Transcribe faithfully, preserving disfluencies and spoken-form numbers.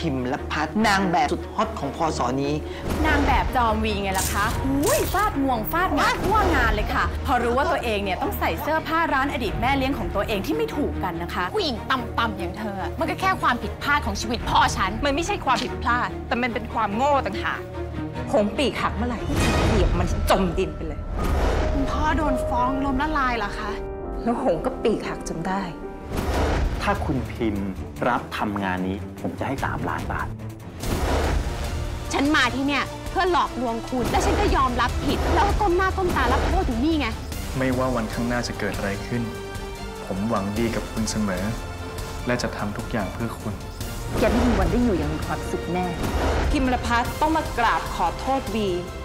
พิมพ์และพัฒนางแบบสุดฮอตของพศนี้นางแบบจอมวีไงล่ะคะอุ้ยฟาดงวงฟาดงานทั่วงานเลยค่ะพอรู้ว่าตัวเองเนี่ยต้องใส่เสื้อผ้าร้านอดีตแม่เลี้ยงของตัวเองที่ไม่ถูกกันนะคะผู้หญิงต่ำๆอย่างเธอมันก็แค่ความผิดพลาดของชีวิตพ่อฉันมันไม่ใช่ความผิดพลาดแต่มันเป็นความโง่ต่างหากหงปีกหักเมื่อไหร่ที่เหยียบมันจมดินไปเลยคุณพ่อโดนฟ้องล้มละลายเหรอคะแล้วหงก็ปีกหักจนได้ถ้าคุณพิมพ์รับทำงานนี้ผมจะให้สามล้านบาทฉันมาที่เนี่ยเพื่อหลอกลวงคุณและฉันก็ยอมรับผิดแล้วก็ก้มหน้าก้มตารับโทษอยู่นี่ไงไม่ว่าวันข้างหน้าจะเกิดอะไรขึ้นผมหวังดีกับคุณเสมอและจะทำทุกอย่างเพื่อคุณแกไม่มีวันได้อยู่อย่างมีความสุขแน่พิมรพัฒน์ต้องมากราบขอโทษวี